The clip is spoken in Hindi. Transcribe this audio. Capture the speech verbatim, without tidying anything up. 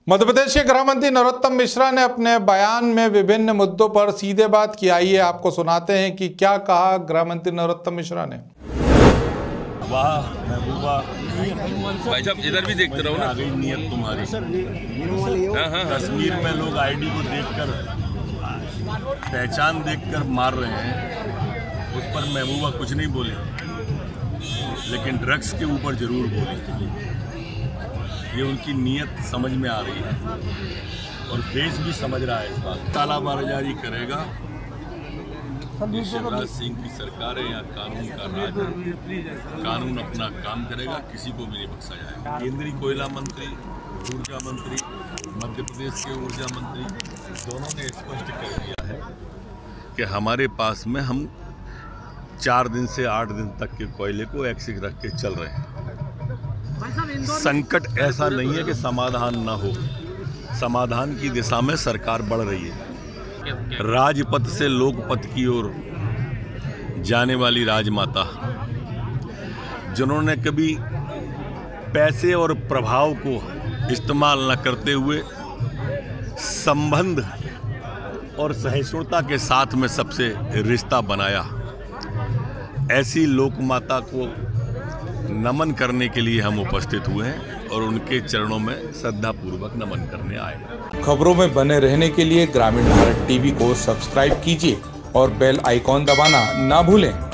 मध्य प्रदेश के गृह मंत्री नरोत्तम मिश्रा ने अपने बयान में विभिन्न मुद्दों पर सीधे बात की। आइए आपको सुनाते हैं कि क्या कहा गृह मंत्री नरोत्तम मिश्रा ने। वाह महबूबा, भाई साहब इधर भी देखते रहो ना। आ गई नियत तुम्हारी। हाँ, हाँ, कश्मीर में लोग आईडी को देखकर, पहचान देखकर मार रहे हैं। उस पर महबूबा कुछ नहीं बोली, लेकिन ड्रग्स के ऊपर जरूर बोली। ये उनकी नीयत समझ में आ रही है और देश भी समझ रहा है इस बात। तालाबाजारी करेगा शिवराज सिंह की सरकार है, यहाँ कानून का राज है। कानून अपना काम करेगा, किसी को भी नहीं बख्शा जाएगा। केंद्रीय कोयला मंत्री, ऊर्जा मंत्री, मध्य प्रदेश के ऊर्जा मंत्री दोनों ने स्पष्ट कर दिया है कि हमारे पास में हम चार दिन से आठ दिन तक के कोयले को एक्सिक रख के चल रहे हैं। संकट ऐसा नहीं है कि समाधान ना हो, समाधान की दिशा में सरकार बढ़ रही है। राजपथ से लोकपथ की ओर जाने वाली राजमाता, जिन्होंने कभी पैसे और प्रभाव को इस्तेमाल न करते हुए संबंध और सहिष्णुता के साथ में सबसे रिश्ता बनाया, ऐसी लोकमाता को नमन करने के लिए हम उपस्थित हुए हैं और उनके चरणों में श्रद्धापूर्वक नमन करने आए। खबरों में बने रहने के लिए ग्रामीण भारत टीवी को सब्सक्राइब कीजिए और बेल आइकॉन दबाना ना भूलें।